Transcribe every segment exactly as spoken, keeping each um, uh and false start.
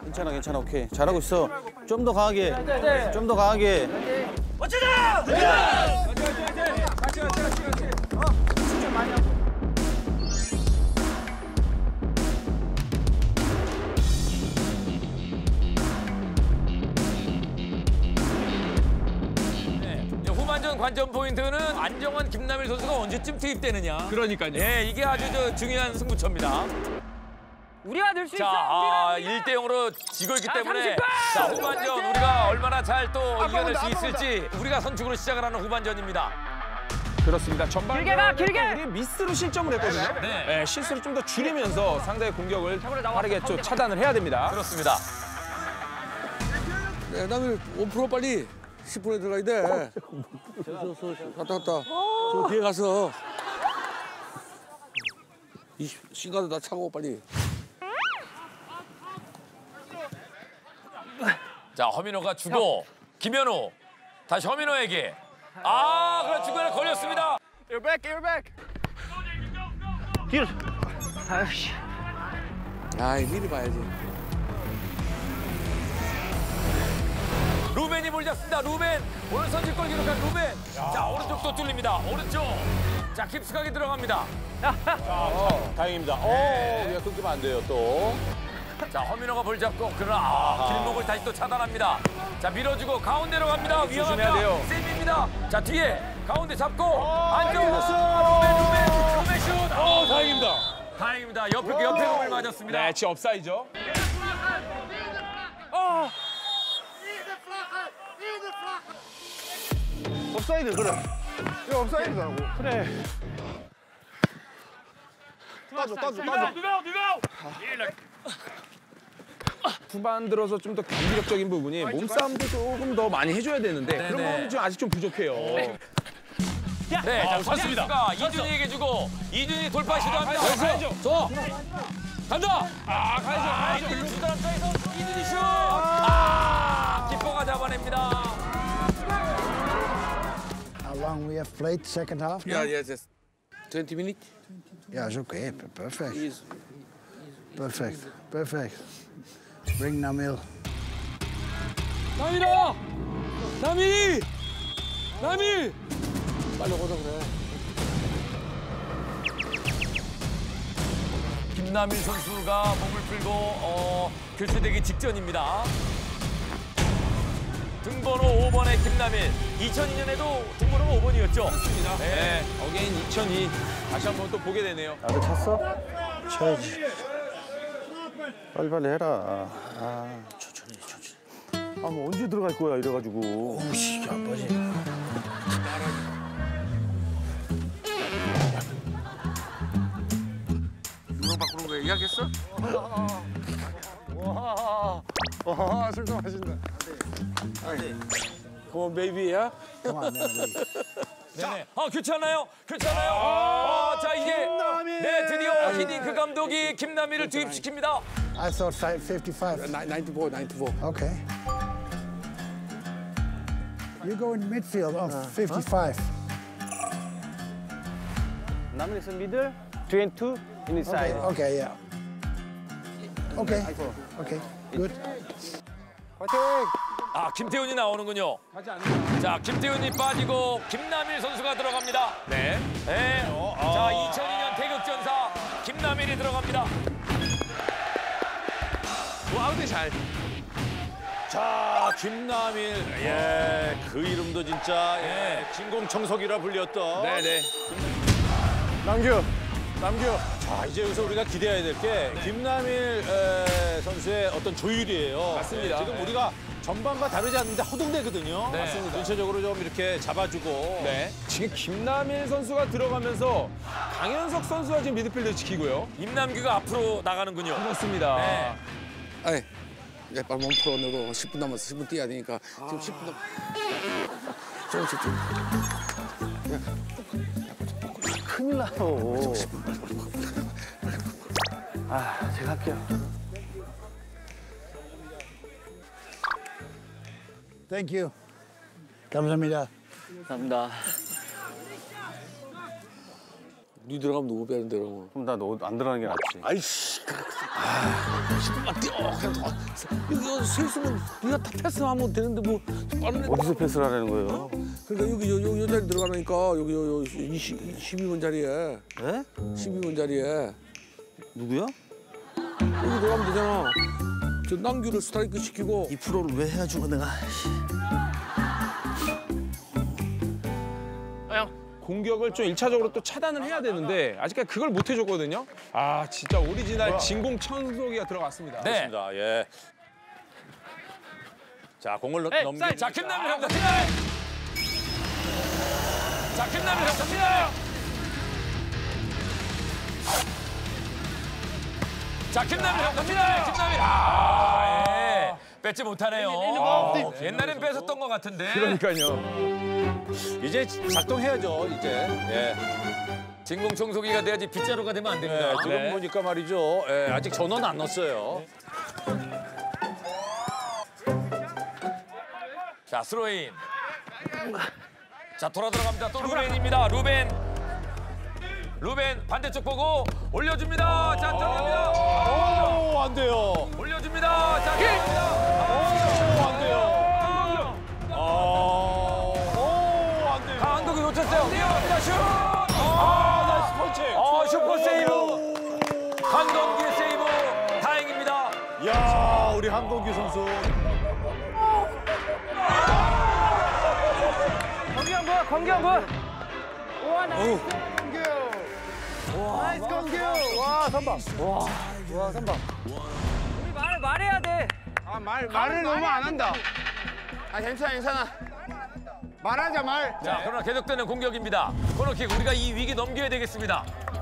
괜찮아, 괜찮아, 오케이. 잘하고 있어. 좀 더 강하게. 좀 더 강하게. 어쩌자! 같이, 같이, 같이, 같이. 어, 진짜 많이 하고. 후반전 관전 포인트는 안정환, 김남일 선수가 언제쯤 투입되느냐. 그러니까요. 예, 이게 아주 저 중요한 승부처입니다. 우리가 늘 수 있어. 자, 아, 일 대 영으로 지고 있기 때문에 자, 후반전 우리가 얼마나 잘 또 이겨낼 수 있을지 우리가 선축으로 시작을 하는 후반전입니다. 그렇습니다. 전반 길게 가, 길게! 우리 미스로 실점을 했거든요. 네. 네, 실수를 좀 더 줄이면서 상대의 공격을 빠르게 좀 차단을 해야 됩니다. 그렇습니다. 네, 남일 오 퍼센트 빨리 십 분에 들어가야 돼. 갔다 갔다. 저 뒤에 가서 이 신가도 다 차고 빨리. 자, 허민호가 주고 김현우 다시 허민호에게. 아, 그래 중간에 걸렸습니다. You're back, you're back. 길. 아이씨. 아이 미리 봐야지. 루벤이 볼 잡습니다. 루벤 오늘 선취골 기록한 루벤. 자, 오른쪽도 뚫립니다. 오른쪽. 자, 깊숙하게 들어갑니다. 어, 다행입니다. 어, 우리가 끊기면 안 돼요, 또. 자, 허민호가 볼 잡고 그러나 아, 길목을 다시 또 차단합니다. 자, 밀어주고 가운데로 갑니다. 위험합니다. 돼요. 쌤입니다. 자, 뒤에 가운데 잡고 안쪽으로 루벤 루벤 루벤 슛. 어, 다행입니다. 다행입니다. 옆에 옆에 공을 맞았습니다. 네, 지금 업사이죠. 옵사이드, 그래. 이거 옵사이드라고. 그래. 따줘, 따줘, 따줘. 후반 들어서 좀 더 경기력적인 부분이 몸싸움도 조금 더 많이 해줘야 되는데 그런 네네. 부분이 좀 아직 좀 부족해요. 네, 자, 선수가 이준희에게 주고 이준희 돌파 시도합니다. 가야죠. 저 간다. 아, 가야죠. 아, 이준희 슛 사이에서 이준희 슛. 아, 기퍼가 잡아냅니다. How long we have played second half? Yeah, yeah, just twenty minutes. Yeah, it's okay. P- Perfect. Is Perfect. Perfect. Bring Namil. 남이라! 남이! 남이! 빨리 오자 그래. 김남일 선수가 몸을 풀고 어, 교체되기 직전입니다. 등번호 오 번의 김남일. 이천이 년에도 등번호가 오 번이었죠? 그렇습니다. 네. 어게인 이천이 다시 한번 또 보게 되네요. 나도 찼어? 쳐야지. 빨리빨리 해라. 아, 천천히, 천천히. 아, 뭐 언제 들어갈 거야, 이래가지고. 오씨, 아빠지. 유명 바꾸는 거 예약했어? 와, 와, 술도 마신다. Come on, baby, yeah? Come on, Namil. 네네. 아, 교체하나요? 교체하나요? 아, 자, 이게 네, 드디어 히딩크 감독이 김남일을 투입시킵니다. I thought five, fifty-five. ninety-four, ninety-four. Okay. You go in midfield on fifty-five. 남일 is in middle, two and two in inside. Okay, okay, yeah. Okay. Okay, good. 화이팅! 아, 김태훈이 나오는군요. 자, 김태훈이 빠지고 김남일 선수가 들어갑니다. 네. 네. 자, 이천이 년 태극전사 김남일이 들어갑니다. 와우대 잘. 자, 김남일. 예, 그 이름도 진짜 예, 진공청소기라 불렸던. 네네. 남규, 남규. 자, 이제 여기서 우리가 기대해야 될 게 김남일 에, 선수의 어떤 조율이에요. 맞습니다. 예, 지금 네. 우리가 전반과 다르지 않는데 허둥대거든요. 네. 맞습니다. 전체적으로 좀 이렇게 잡아주고. 네. 지금 김남일 선수가 들어가면서 강현석 선수가 지금 미드필더 지키고요. 임남규가 앞으로 나가는군요. 그렇습니다. 네. 아이, 이제 빨리 몸 풀어. 너도 십 분 남았어. 십 분 뛰어야 되니까. 지금 십 분 남. 좀, 좀, 좀. 큰일 나요. 아, 제가 할게요. Thank you. 감사합니다. 감사합니다. 니 들어가면 누구 빼는 데라고. 그럼 나 너 안 들어가는 게 낫지. 아이씨. 아, 십 분만 뛰어. 그냥 더. 여기 서 있으면 네가 다 패스하면 되는데 뭐 빠른 애. 어디서 패스를 하라는 거예요? 그러니까 여기 요, 요, 요 자리 들어가니까 여기 요, 요 십이 번 자리에. 네? 십이 번 자리에. 누구야? 여기 들어가면 되잖아. 저 남규를 스트라이크 시키고. 이 프로를 왜 해가지고 내가. 공격을 좀 일차적으로 또 차단을 해야 되는데 아직까지 그걸 못 해줬거든요. 아 진짜 오리지널 진공 청소기가 들어갔습니다. 네. 좋습니다. 예. 자, 공을 넘- 넘기. 자, 김남일 갑니다. 김남일. 자, 김남일 갑니다. 자, 김남일 갑니다. 김남일. 아, 예. 뺏지 못하네요. 어, 옛날엔 뺏었던 것 같은데. 그러니까요. 이제 작동해야죠, 이제. 예. 진공 청소기가 돼야지 빗자루가 되면 안 됩니다. 예, 지금 네. 보니까 말이죠. 예, 아직 전원 안 넣었어요. 자, 스로인. 자, 돌아 들어갑니다. 또 루벤입니다. 루벤. 루벤 반대쪽 보고 올려줍니다. 자, 들어갑니다. 오, 안 돼요. 올려줍니다. 자, 들어갑니다. 오, 안 돼요. 아, 오, 안 돼요. 강한국이 놓쳤어요. 뛰어갑니다. 슛. 아, 나이스 펀치. 어, 슈퍼 세이브. 한동기의 세이브. 다행입니다. 야, 우리 한동규 선수. 건기한 거, 건기한 거. 우와, 나이스. 나이스 건기. 와, 선방. 와, 와, 선방. 우리 말 말해야 돼. 아, 말, 말을 너무 안 한다. 아, 괜찮아, 괜찮아. 말하자, 말. 자, 그러나 계속되는 공격입니다. 코너킥 우리가 이 위기 넘겨야 되겠습니다.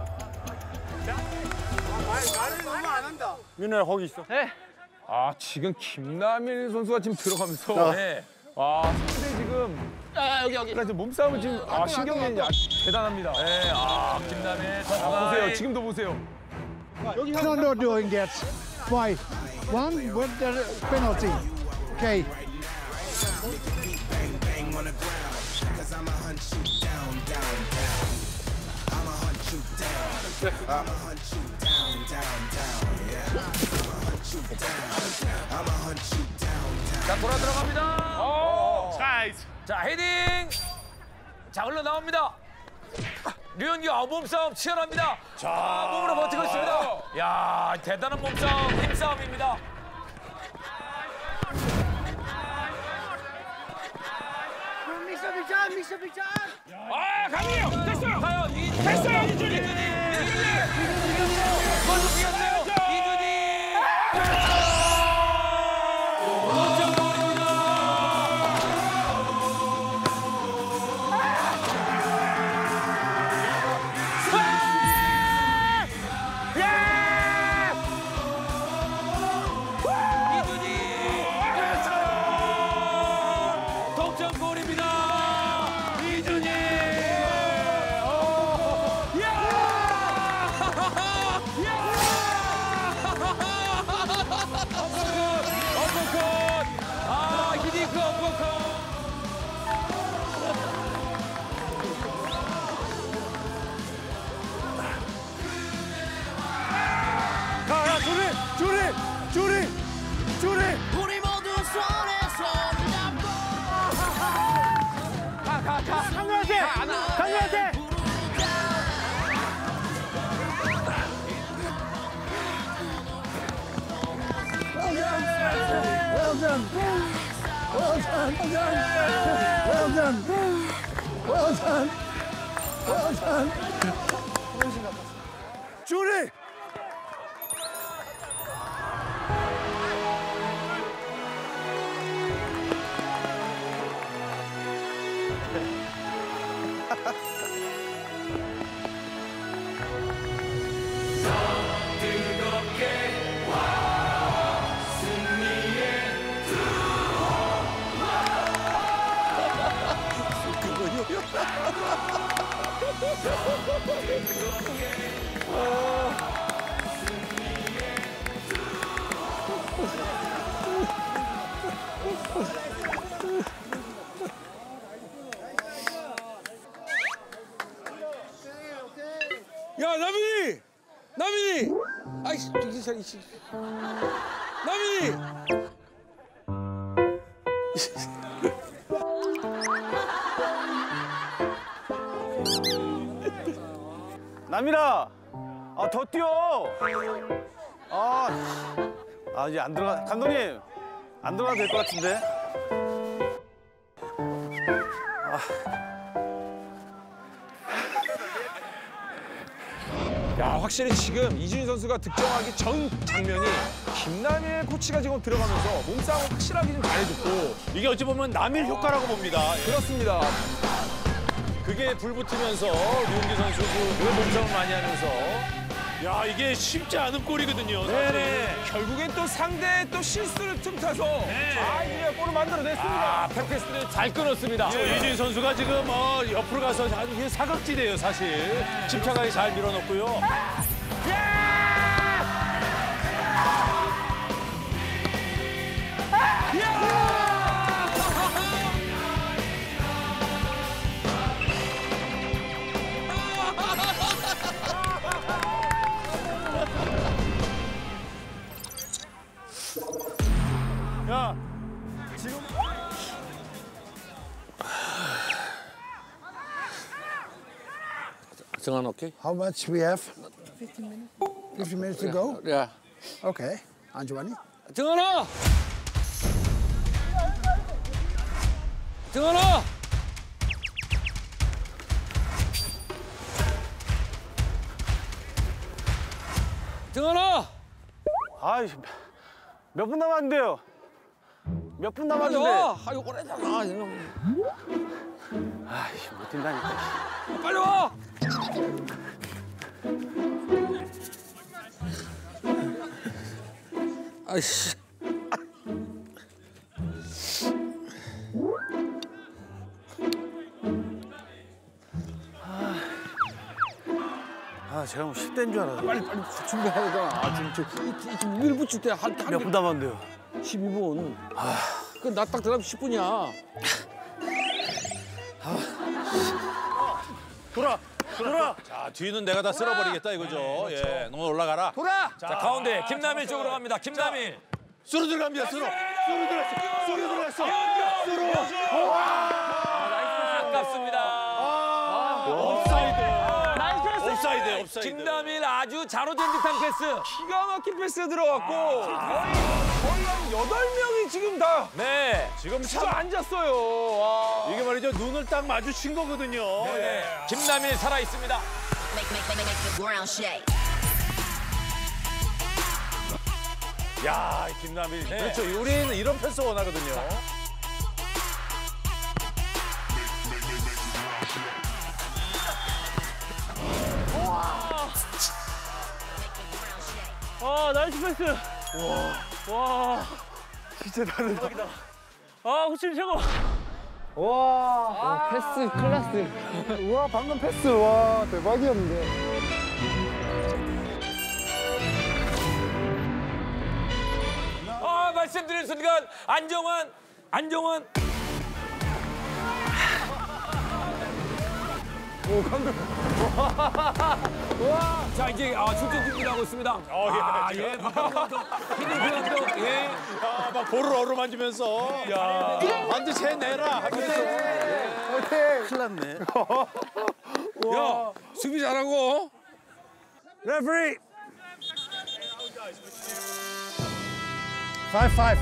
말을 너무 안 한다. 민호야 거기 있어. 네. 아 지금 김남일 선수가 지금 들어가면서 네. 아 상대 지금 아, 여기, 여기. 지금 몸싸움을 지금 아 신경전이 아주 대단합니다. 네, 아, 김남일 아, 선수가 보세요. 지금도 보세요. No, no doing that. Why? One with the penalty. Okay. 자, 돌아 들어갑니다. 자, 헤딩. 자, 흘러나옵니다. 류현규 아, 몸싸움 치열합니다. 자, 몸으로 버티고 있습니다. 야, 대단한 몸싸움, 힘싸움입니다. 아, 강민영 됐어요. 과연 이 됐어요. 이준이. 이준이. 이준이. 먼저 뛰었어요. 이준이. 우리 모두 손에 손을 잡고 가가가 강렬한테 강렬한테 Well done. Well done. Well done. Well done. Well done. 주리! 그거요? 남이. 남이라, 아, 더 뛰어. 아, 아 이제 안 들어가. 감독님, 안 들어가도 될 것 같은데. 야, 확실히 지금 이준희 선수가 득점하기 전 장면이 김남일 코치가 지금 들어가면서 몸싸움을 확실하게 좀 잘해줬고 이게 어찌 보면 남일 효과라고 봅니다. 예. 그렇습니다. 그게 불붙으면서 류은기 선수 그 몸싸움 많이 하면서 야 이게 쉽지 않은 골이거든요. 네네. 결국엔 또 상대의 또 실수를 틈타서 아, 이제 골을 만들어냈습니다. 아, 페페스를 잘 끊었습니다. 예. 이준희 선수가 지금 어, 옆으로 가서 아주 사각지대예요 사실. 침착하게 잘 밀어넣고요. 야, 지금 정한 오케이? How much we have? fifteen minutes. fifteen minutes to go? 야, Okay. Anjouani? 정한아! 정한아! 정한아! 아이, 몇 분 남았는데요? 몇 분 남았는데? 아이고, 오래잖아. 아이씨, 못 뛴다니까. 빨리 와! 아이씨. 아, 제가 뭐 십 대인 줄 알았네. 빨리 빨리 준비해야 되잖아. 아, 지금 저, 지금 일 붙일 때 한, 몇 분 남았는데요? 십이 분. 아, 그나 딱 들어가면 십 분이야. 돌아! 돌아! 자 뒤는 내가 다 쓸어버리겠다 이거죠. 예, 너 올라가라. 돌아! 자, 가운데 김남일 쪽으로 갑니다. 김남일. 쏘로 들어갑니다. 쏘로. 쏘로 들어갔어. 쏘로 들어갔어. 쏘로. 아깝습니다. 옵사이드. 옵사이드. 옵사이드. 김남일 아주 자로된 듯한 패스. 기가 막힌 패스가 들어갔고 거의, 거의 한 여덟 명이 지금 다 네. 지금 진짜 참 앉았어요. 와. 이게 말이죠. 눈을 딱 마주친 거거든요. 네. 김남일 살아 있습니다. Make, make, make, make the ground shake. 야, 이 김남일. 네. 그렇죠. 우리는 이런 패스 원하거든요. 아, 나이스 패스! 와, 와. 진짜 다르다. 아, 호칭 최고! 와, 패스 클래스. 우와, 방금 패스. 와, 대박이었는데. 아, 말씀드린 순간 안정환, 안정환. 오, 감독. 자, 이제 아, 출전 준비를 하고 있습니다. 어, 예. 아, 예. 박한호 감독, 히딩크 감독, 예. 아, 막 볼을 어루만지면서 야, 반드시 해내라 하면서 큰일 났네. 야, 수비 잘하고. 레프리! Five, five.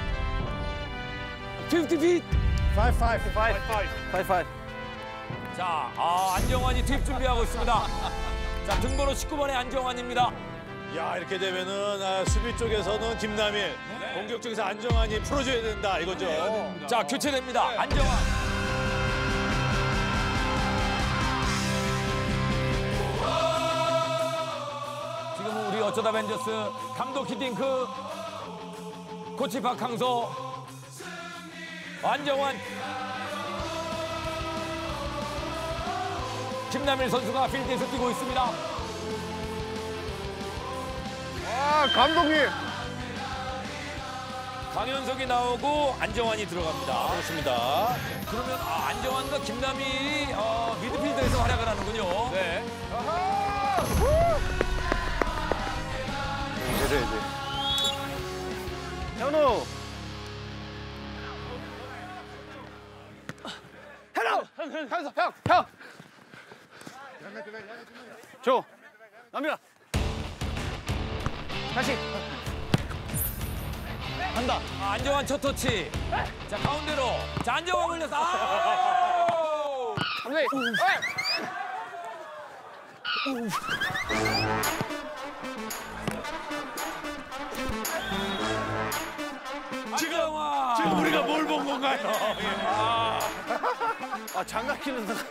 피프티 핏. Five, five. 파이브 파이브. 자, 아, 안정환이 투입 준비하고 있습니다. 자, 등번호 십구 번의 안정환입니다. 야, 이렇게 되면은 아, 수비 쪽에서는 김남일, 공격 쪽에서 안정환이 풀어줘야 된다 이거죠. 자, 교체됩니다. 안정환. 지금은 우리 어쩌다 벤져스 감독 히딩크, 코치 박항서, 안정환, 김남일 선수가 필드에서 뛰고 있습니다. 아, 감독님! 강현석이 나오고 안정환이 들어갑니다. 그렇습니다. 그러면 아, 안정환과 김남일이 어, 미드필더에서 활약을 하는군요. 네. 잘해야지. 현우. 현우! 현수, 형, 형! 줘. 남이라. 다시. 간다. 아, 안정환 첫 터치. 자, 가운데로. 자, 안정환 걸려서. 아! 감독님. 안정환. 지금 우리가 뭘 본 건가요? 아, 장갑 끼는 사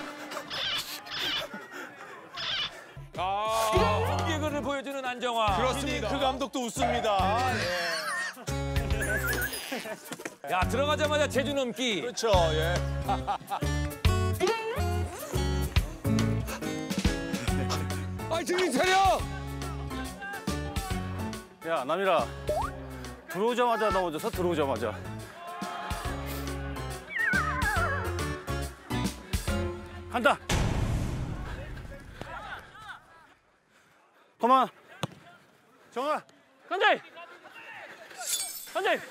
아, 공개글을 보여주는 안정환. 그렇습니다. 그 감독도 웃습니다. 야, 들어가자마자 제주 넘기. 그렇죠. 예. 아, 정신 차려! 야, 남이라. 들어오자마자 넘어져서 들어오자마자. 간다. 그만. 정아. 간대! 간대!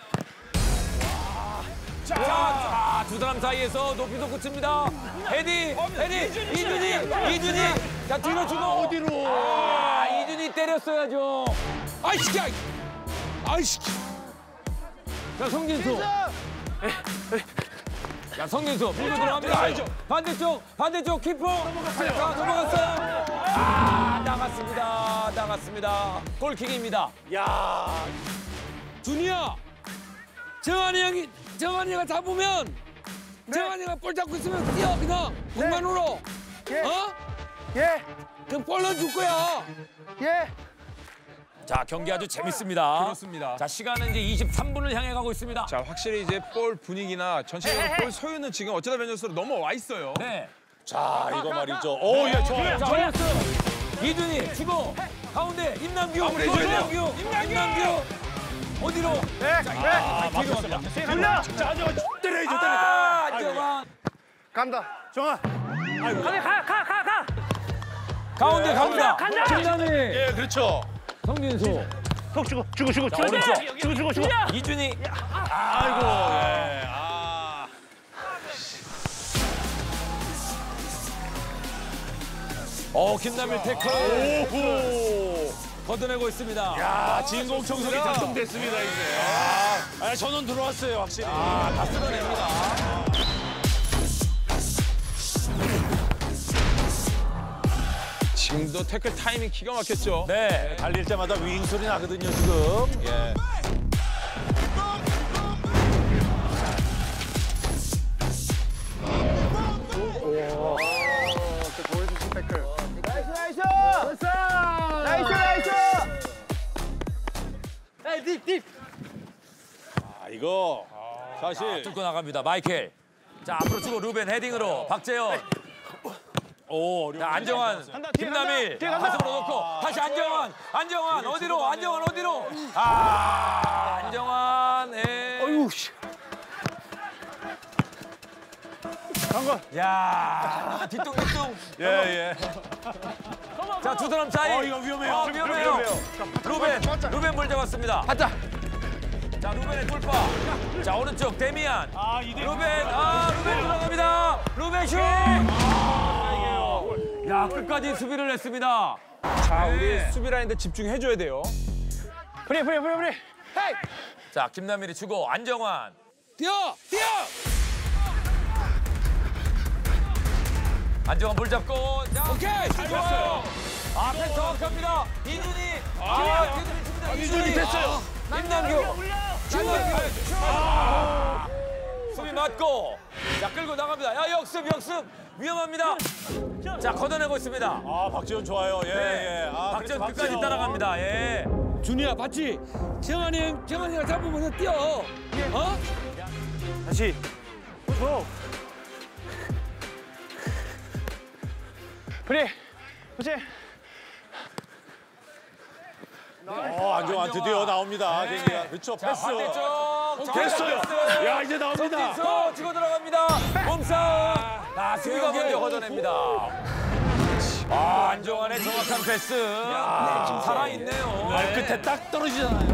자, 자, 두 사람 사이에서 높이도 끝입니다. 헤디, 헤디, 이준이, 이준이. 자, 뒤로 주고. 어디로? 아, 이준이 때렸어야죠. 아이씨, 아이. 아이씨. 자, 성진수. 자, 성진수. 밀고 들어갑니다. 반대쪽, 반대쪽 키퍼. 자, 넘어갔어요. 아, 나갔습니다. 나갔습니다. 골킥입니다. 야. 준이야. 정한이 형이, 정한이 형가 잡으면 정한이 형가 볼 잡고 있으면 뛰어 그냥 공간으로. 예. 어? 예. 그럼 볼 넣어줄 거야. 예. 자, 경기 아주 재밌습니다. 그렇습니다. 자, 시간은 이제 이십삼 분을 향해 가고 있습니다. 자, 확실히 이제 볼 분위기나 전체적으로 볼 소유는 지금 어쩌다 변졌으로 넘어와 있어요. 네. 자, 이거 말이죠. 오, 예, 좋아요. 자, 올렸어요. 이준이 주고 가운데 임남규. 임남규. 임남규. 어디로? 네. 자, 네. 아, 맞습니다. 돌려. 자, 안정환 때려야죠, 때려. 아, 안정환. 간다. 정아. 간대, 가, 가, 가, 가! 가운데 갑니다. 간다! 김남희. 예, 그렇죠. 성진수. 속 주고 주고 주고 자, 주고 오른쪽. 주고 주고 주고. 이준이. 아이고, 예. 아. 어, 김남일 태클. 오호. 걷어내고 있습니다. 야, 진공 청소기 작동됐습니다, 이제. 아, 아, 전원 들어왔어요, 확실히. 아, 다 쓸어냅니다. 지금도 태클 타이밍 기가 막혔죠. 네. 달릴 때마다 윙 소리 나거든요, 지금. 예. 보여주신 태클. 나이스, 나이스! 나이스, 나이스! 에이, 딥, 딥! 아, 이거 사실 뚫고 나갑니다. 마이켈. 자, 앞으로 주고 루벤 헤딩으로 박재현. 오, 자, 안정환, 김남일 가슴으로 놓고 다시 안정환, 안정환 어디로? 안정환 어디로? 아, 안정환. 예. 어유 씨. 거. 야, 뒤뚱뒤뚱. 예, 예. 자, 두 사람 사이. 어, 이거 위험해요. 어, 위험해요. 루벤, 루벤 볼 잡았습니다. 가자. 자, 루벤의 돌파. 자, 오른쪽 데미안. 루벤, 아, 루벤 들어갑니다. 루벤 슛. 야, 끝까지 수비를 했습니다. 자, 우리 네. 수비 라인들 집중해줘야 돼요. 프리, 프리, 프리, 프리! 헤이! 자, 김남일이 주고 안정환. 뛰어! 뛰어! 안정환 볼 잡고. 자, 오케이! 잘 봤어요. 아, 패스 정확합니다. 이준이. 아, 아 이준이 됐어요. 아, 임남규. 임남규. 아, 수비 맞고. 자, 끌고 나갑니다. 야, 역습, 역습. 위험합니다. 자, 걷어내고 있습니다. 아, 박지원 좋아요. 예, 예. 아, 박지원 그래서 끝까지 박지원. 따라갑니다. 예. 준이야, 봤지? 정한이 형, 정한이가 잡으면서 뛰어. 어? 다시. 줘. 프리! 그렇지? 어, 안정환 드디어 나옵니다. 경기가. 그렇죠. 패스. 반대쪽. 됐어요. 야, 이제 나옵니다. 서 치고 들어갑니다. 몸싸움. 아, 수비가 먼저 걷어냅니다. 아, 안정환의 정확한 패스. 야, 살아있네요. 발끝에 딱 떨어지잖아요.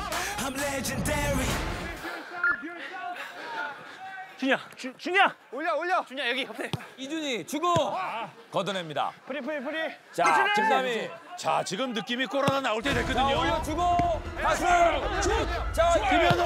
준이야, 주, 준이야. 올려 올려. 준이야 여기 옆에. 이준이 주고 걷어냅니다. 프리 프리 프리. 자, 김남희. 자, 지금 느낌이 골 하나 나올 때 자, 됐거든요. 올려주고 다시 슛. 자, 김현우.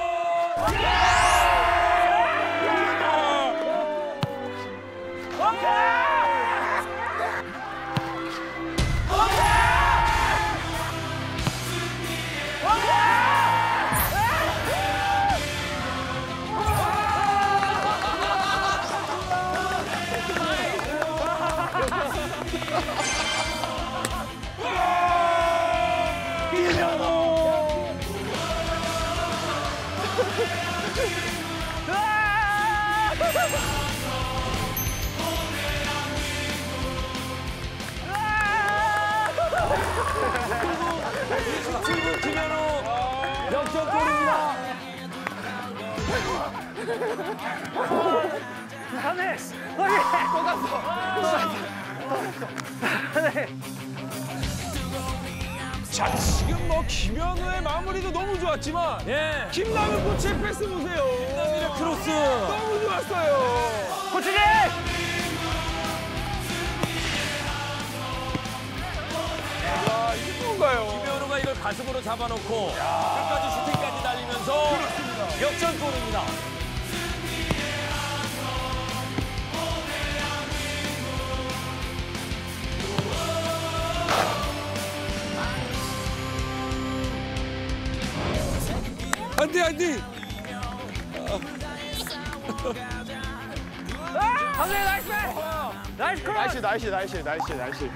이십칠 분 김현우 역전골입니다. 하네. 또 갔어. 하네. 자, 지금 뭐 김현우의 마무리도 너무 좋았지만 예. 김남일 코치의 패스 보세요. 김남일의 크로스. 너무 좋았어요. 코치님. 야, 이게 뭔가요? 김현우가 이걸 가슴으로 잡아놓고 끝까지 슈팅까지 달리면서 역전골입니다. 안돼 안돼. 강대 나이스. 나이스 컷. 나이스 나이스 나이스 나이스 나이스.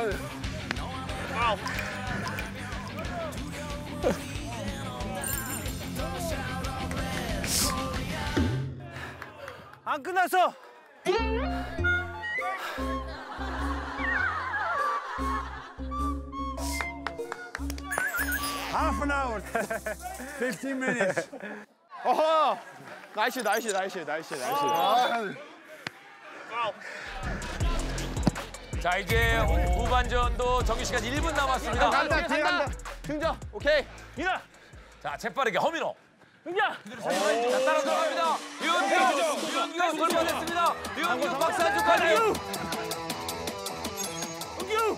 안 끝났어. Half an hour, fifteen minutes. 어허. 나이스 나이스 나이스 나이스 나이스. 자, 이제 후반전도 정규 시간 일 분 남았습니다. 간다 뒤에 간다. 등장. 오케이. 이나. 자, 재빠르게 허민호. 은기야. 자, 따라 들어갑니다. 유은규. 유은규 돌파됐습니다. 유은규 박스 안쪽까지. 은규.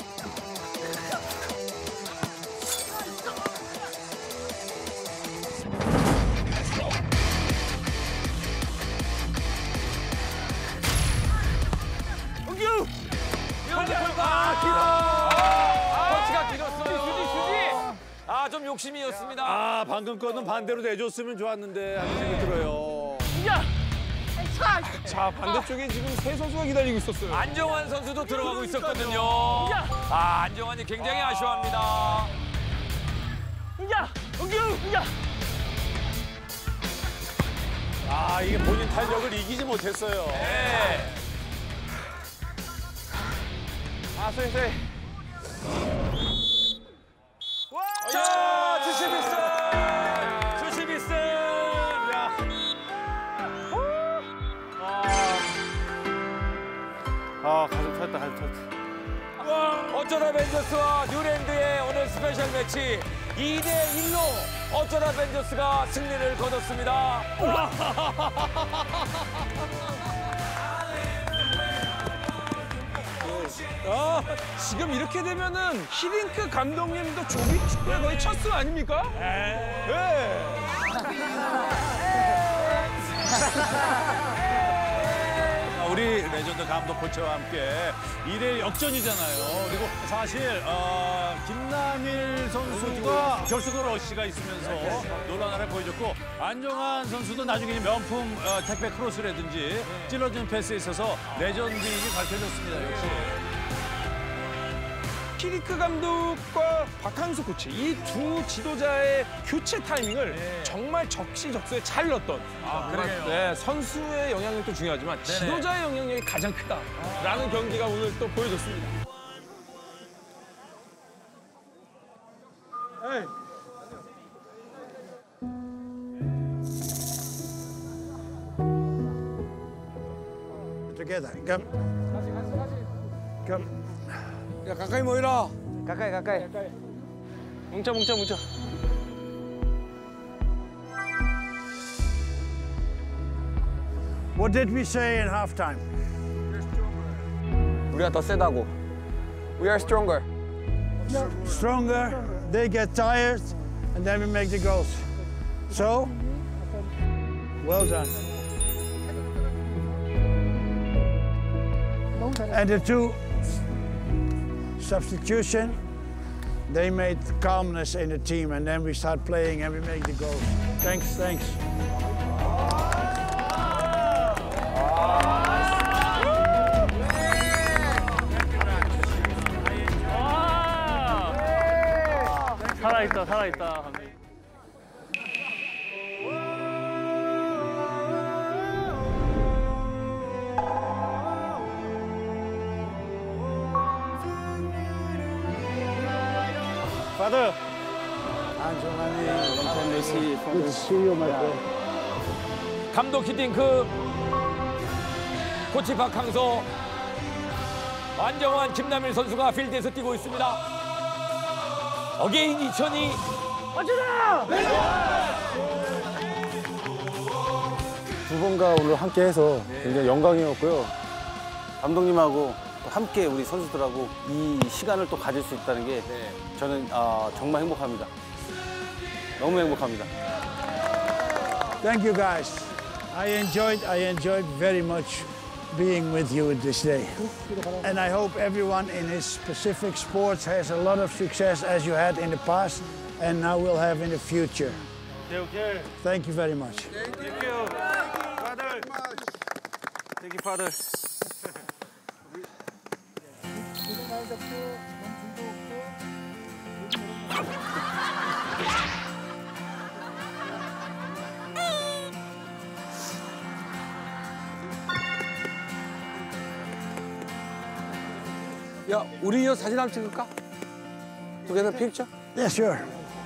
은규. 유은규 돌파. 길어. 터치가 길었어요. 수지 수지. 아, 좀 욕심이었습니다. 아, 방금 거는 반대로 내줬으면 좋았는데 하는 생각이 들어요. 은기야. 자, 반대쪽에 지금 세 선수가 기다리고 있었어요. 안정환 선수도 들어가고 있었거든요. 아, 안정환이 굉장히 아쉬워합니다. 은기야. 은규. 은기야. 아, 이게 본인 탄력을 이기지 못했어요. 네. 아 쏘리 쏘리. 자, 주시비슨! 주시비슨! 야. 아, 가슴 터졌다, 가슴 터졌다. 어쩌다 벤져스와 뉴랜드의 오늘 스페셜 매치 이 대 일로 어쩌다 벤져스가 승리를 거뒀습니다. 아, 지금 이렇게 되면은 히딩크 감독님도 조기 축구의 거의 첫 수 아닙니까? 네. 우리 레전드 감독 코치와 함께 이 대 일 역전이잖아요. 그리고 사실 어, 김남일 선수가 결승골 러시가 있으면서 놀라운 보여줬고 안정환 선수도 나중에 명품 어, 택배 크로스라든지 찔러주는 패스에 있어서 레전드임이 밝혀졌습니다. 역시. 히딩크 감독과 박항수 코치 이 두 지도자의 교체 타이밍을 정말 적시적소에 잘 넣었던 아, 그러게요. 네, 선수의 영향력도 중요하지만 지도자의 영향력이 가장 크다라는 경기가 오늘 또 보여줬습니다. Together, come. Come. 야 가까이 모이라. 가까이 가까이. 뭉쳐 뭉쳐 뭉쳐. What did we say in halftime? 우리가 더 세다고. We are stronger. Stronger, they get tired, and then we make the goals. So, well done. And the two substitution, they made calmness in the team, and then we start playing and we make the goals. Thanks, thanks. 살아있다 살아있다. Father. Good to see you, my friend. 감독 히딩크, 코치 박항서, 안정환, 김남일 선수가 필드에서 뛰고 있습니다. 어게인 이천이 두 번과 오늘 함께해서 굉장히 영광이었고요. 감독님하고 또 함께 우리 선수들하고 이 시간을 또 가질 수 있다는 게 저는 아, 정말 행복합니다. 너무 행복합니다. Thank you, guys. I enjoyed, I enjoyed very much being with you this day. And I hope everyone in his specific sports has a lot of success as you had in the past and now will have in the future. Thank you very much. Thank you, Father. Thank you, Father. 야 우리 이어 사진 한번 찍을까? Together picture? Yeah, sure.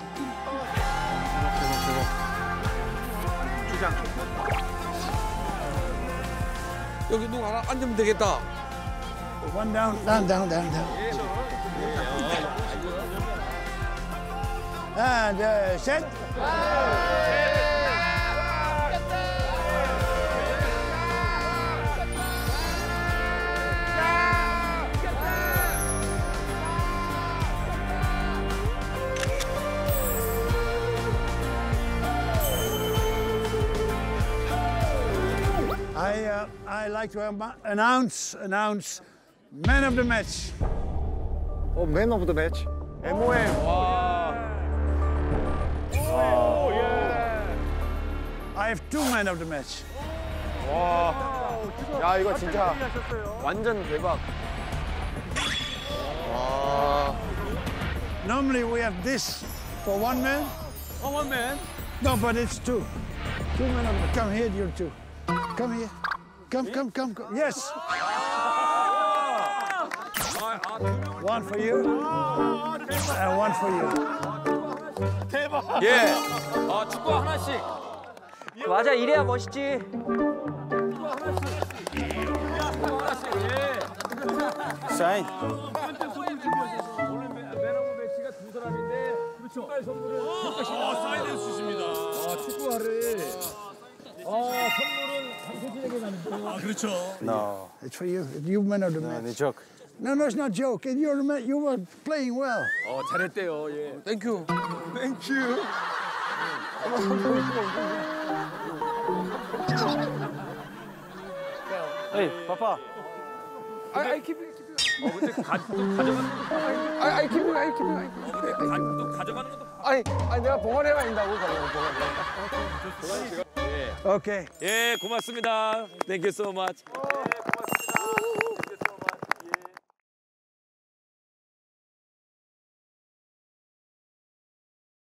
여기 누가 하나 앉으면 되겠다. One down, down, down, down, down. And uh, set. I, uh, I like to am- announce, announce man of the match. 어, man of the match. M O M. I have two men of the match. 야 이거 진짜 완전 대박. 와. Normally we have this for one man. Oh, one man. No, but it's two. Two men of the match. Come here, you two. Come here. Come, come, come, come. Yes. One for you. And one for you. 예, 아, 축구 하나씩. 맞아, 이래야 멋있지. 사인. 아, 사인을 주십니다. 아, 그렇죠. No, It's for you. You men of the no, match. it's joke. No, no, it's not joke. You're the man. You were playing well. 어, 잘했대요. 예. 땡큐. 땡큐. Hey, Papa. I I keep it. 어, 근데 가, 또 가져가는 것도 I I keep it. I keep it. 가, 또 가져가는 것도. 아니 아니 내가 보관해 간다고 가려고 보관. Okay. 예, 고맙습니다. Thank you so much.